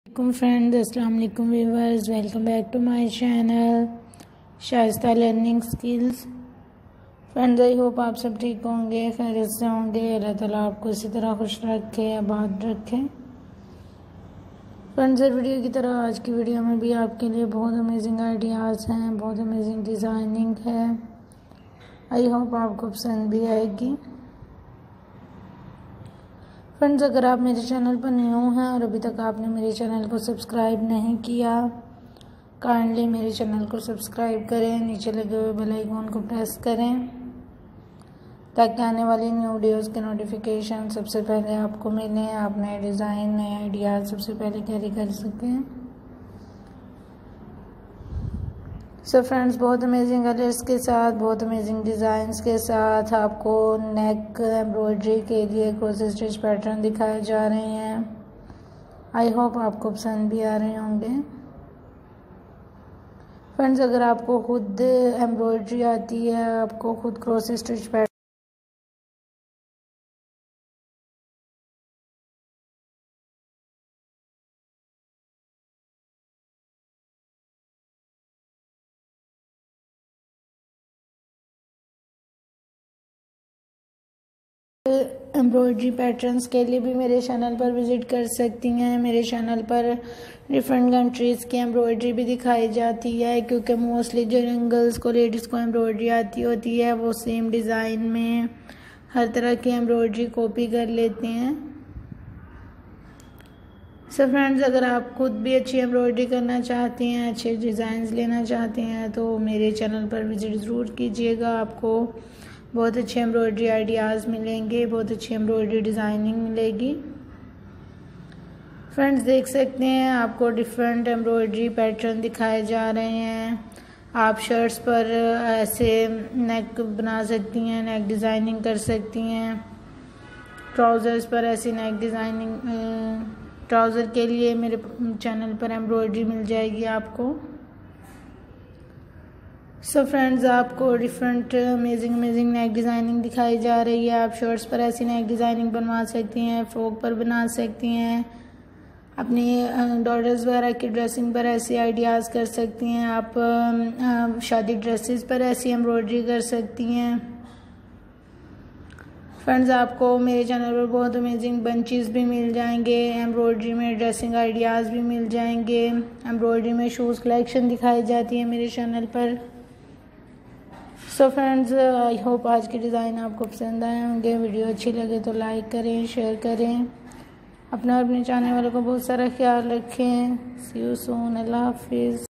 Friends, अस्सलाम वालेकुम viewers, welcome back to my channel Shaista learning skills. Friends, I hope आप सब ठीक होंगे, खैरियत से होंगे। अल्लाह ताला आपको इसी तरह खुश रखे, आबाद रखे। फ्रेंड्स, वीडियो की तरह आज की वीडियो में भी आपके लिए बहुत अमेजिंग आइडियाज़ हैं, बहुत अमेजिंग डिज़ाइनिंग है। आई होप आपको पसंद भी आएगी। फ्रेंड्स, अगर आप मेरे चैनल पर न्यू हैं और अभी तक आपने मेरे चैनल को सब्सक्राइब नहीं किया, काइंडली मेरे चैनल को सब्सक्राइब करें, नीचे लगे हुए बेल आइकन को प्रेस करें ताकि आने वाली न्यू वीडियोस के नोटिफिकेशन सबसे पहले आपको मिलें, आप नए डिज़ाइन, नए आइडियाज़ सबसे पहले कैरी कर सकें। सो फ्रेंड्स, बहुत अमेजिंग कलर्स के साथ, बहुत अमेजिंग डिज़ाइंस के साथ आपको नेक एम्ब्रॉयडरी के लिए क्रोस स्टिच पैटर्न दिखाए जा रहे हैं। आई होप आपको पसंद भी आ रहे होंगे। फ्रेंड्स, अगर आपको खुद एम्ब्रॉयडरी आती है, आपको खुद cross stitch pattern embroidery patterns के लिए भी मेरे चैनल पर विज़िट कर सकती हैं। मेरे चैनल पर डिफरेंट कंट्रीज़ की एम्ब्रॉयडरी भी दिखाई जाती है, क्योंकि मोस्टली जो गर्ल्स को, लेडीज़ को एम्ब्रॉयडरी आती होती है, वो सेम डिज़ाइन में हर तरह की एम्ब्रॉयडरी कॉपी कर लेते हैं। सो फ्रेंड्स, अगर आप खुद भी अच्छी एम्ब्रॉयडरी करना चाहते हैं, अच्छे डिज़ाइंस लेना चाहते हैं, तो मेरे चैनल पर विज़िट ज़रूर कीजिएगा। आपको बहुत अच्छे एम्ब्रॉयडरी आइडियाज़ मिलेंगे, बहुत अच्छी एम्ब्रॉयडरी डिज़ाइनिंग मिलेगी। फ्रेंड्स, देख सकते हैं आपको डिफरेंट एम्ब्रॉयडरी पैटर्न दिखाए जा रहे हैं। आप शर्ट्स पर ऐसे नेक बना सकती हैं, नेक डिज़ाइनिंग कर सकती हैं। ट्राउज़र्स पर ऐसी नेक डिज़ाइनिंग, ट्राउज़र के लिए मेरे चैनल पर एम्ब्रॉयडरी मिल जाएगी आपको। सो फ्रेंड्स, आपको डिफरेंट अमेजिंग नेक डिज़ाइनिंग दिखाई जा रही है। आप शर्ट्स पर ऐसी नेक डिज़ाइनिंग बनवा सकती हैं, फ्रॉक पर बना सकती हैं, अपनी डॉटर्स वगैरह की ड्रेसिंग पर ऐसे आइडियाज़ कर सकती हैं। आप शादी ड्रेसेस पर ऐसी एम्ब्रॉयडरी कर सकती हैं। फ्रेंड्स, आपको मेरे चैनल पर बहुत अमेजिंग बंचेस भी मिल जाएंगे, एम्ब्रॉयडरी में ड्रेसिंग आइडियाज़ भी मिल जाएंगे, एम्ब्रॉयडरी में शूज़ कलेक्शन दिखाई जाती है मेरे चैनल पर। सो फ्रेंड्स, आई होप आज के डिज़ाइन आपको पसंद आए होंगे। वीडियो अच्छी लगे तो लाइक करें, शेयर करें। अपना और अपने चाहने वालों को बहुत सारा ख्याल रखें। सी यू सून। अल्लाह हाफिज़।